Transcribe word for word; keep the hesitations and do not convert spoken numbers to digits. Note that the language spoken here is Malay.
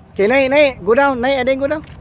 Okay, naik, naik. Go down, naik. Ada yang go down.